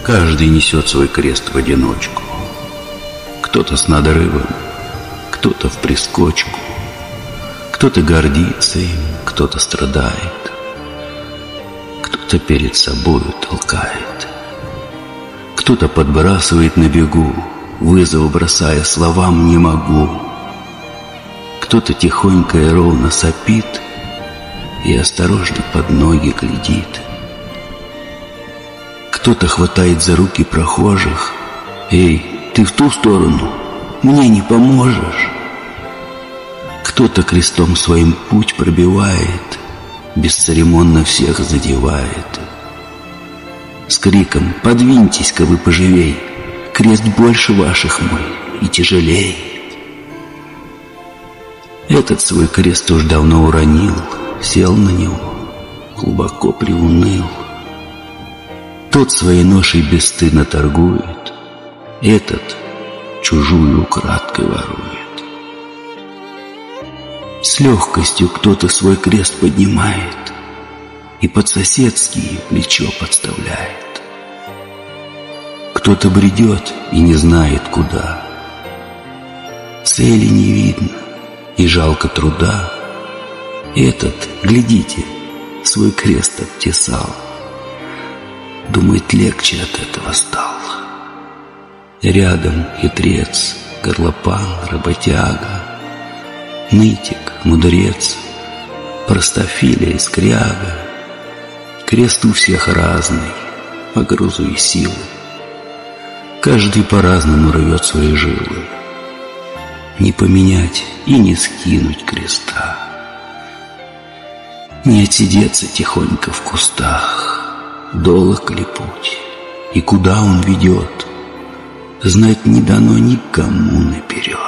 Каждый несет свой крест в одиночку. Кто-то с надрывом, кто-то в прискочку. Кто-то гордится им, кто-то страдает. Кто-то перед собою толкает. Кто-то подбрасывает на бегу, вызов бросая словам «не могу». Кто-то тихонько и ровно сопит и осторожно под ноги глядит. Кто-то хватает за руки прохожих: «Эй, ты в ту сторону, мне не поможешь». Кто-то крестом своим путь пробивает, бесцеремонно всех задевает. С криком «Подвиньтесь-ка вы поживей, крест больше ваших мой и тяжелей». Этот свой крест уж давно уронил, сел на него, глубоко приуныл. Тот своей ношей бесстыдно торгует, этот чужую украдкой ворует. С легкостью кто-то свой крест поднимает и под соседские плечо подставляет. Кто-то бредет и не знает куда. Цели не видно и жалко труда. Этот, глядите, свой крест обтесал. Думает, легче от этого стал. Рядом хитрец, горлопан, работяга, нытик, мудрец, простофиля и скряга. Крест у всех разный, по грузу и силы. Каждый по-разному рвет свои жилы. Не поменять и не скинуть креста. Не отсидеться тихонько в кустах. Долог ли путь, и куда он ведет, знать не дано никому наперед.